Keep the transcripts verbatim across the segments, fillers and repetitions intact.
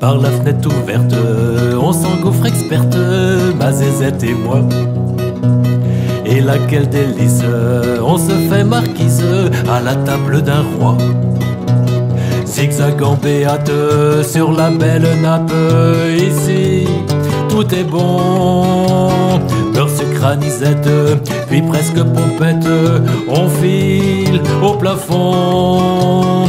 par la fenêtre ouverte, on s'engouffre experte, ma zézette et moi. Et laquelle délice, on se fait marquise à la table d'un roi. Zigzagant béate sur la belle nappe, ici tout est bon. Beurre, sucre, anisette, puis presque pompette, on file au plafond.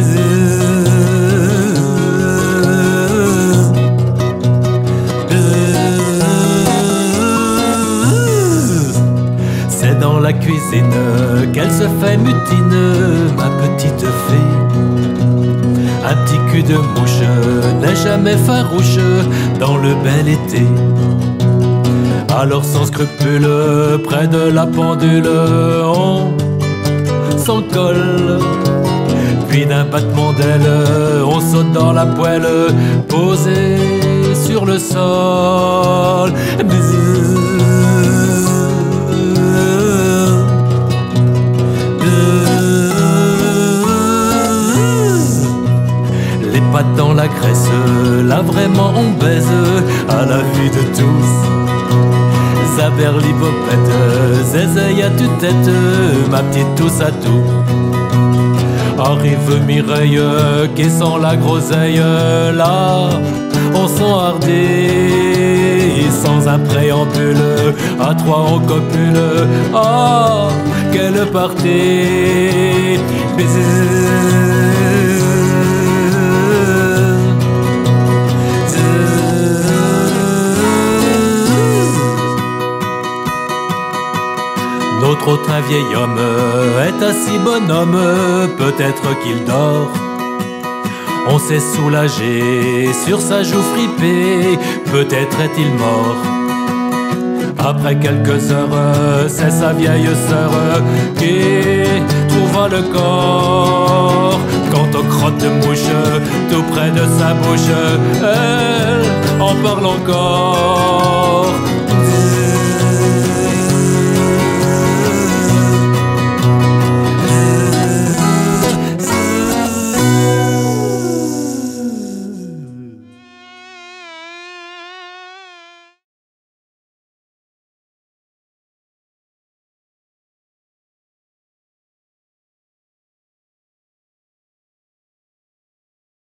C'est dans la cuisine qu'elle se fait mutine, ma petite fille. Un petit cul de mouche n'est jamais farouche dans le bel été. Alors sans scrupule, près de la pendule, on s'en colle. Puis d'un battement d'aile, on saute dans la poêle, posé sur le sol. Les pattes dans la graisse, là vraiment on baise à la vue de tous. Zaberlipopette, zézeille à tue-tête, ma petite tousse à tout. Arrive Mireille qui sent la groseille, là on s'enhardit sans un préambule, à trois on copule. Oh, quelle partie! Notre autre, un vieil homme, est assis bonhomme, peut-être qu'il dort. On s'est soulagé sur sa joue fripée, peut-être est-il mort. Après quelques heures, c'est sa vieille sœur qui trouva le corps. Quant aux crottes de mouche, tout près de sa bouche, elle en parle encore.